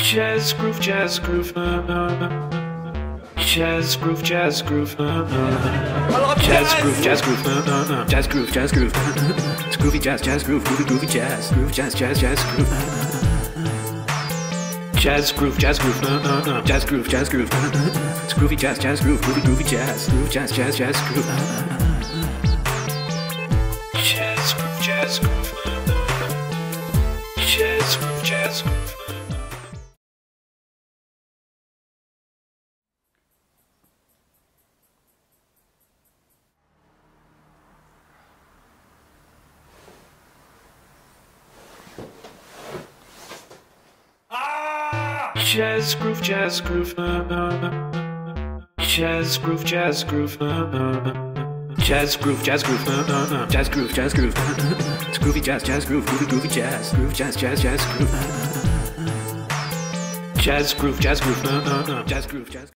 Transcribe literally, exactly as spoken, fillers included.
Jazzgroove, Jazzgroove, uh, uh. Jazzgroove, Jazzgroove, uh, uh. Jazzgroove, Jazzgroove, uh, uh. Jazzgroove, Jazzgroove, uh, uh. It's groovy jazz, Jazzgroove, groovy, groovy jazz, groove, jazz, jazz, Jazzgroove, uh, uh. Jazzgroove, Jazzgroove, uh, uh, uh. Jazzgroove, Jazzgroove, uh, uh. It's groovy jazz, Jazzgroove, groovy, groovy jazz, groove, jazz, jazz, Jazzgroove, uh, uh. Jazzgroove, Jazzgroove, uh, uh. Jazzgroove, Jazzgroove. Jazzgroove, Jazzgroove, uh, uh. Jazzgroove, Jazzgroove, uh, uh. Jazzgroove, Jazzgroove, uh, uh. Jazzgroove, Jazzgroove, uh, uh. It's groovy jazz, Jazzgroove, groovy, groovy jazz, groove, jazz, jazz, Jazzgroove, uh, uh. Jazzgroove, Jazzgroove, uh, uh. Jazzgroove, Jazz.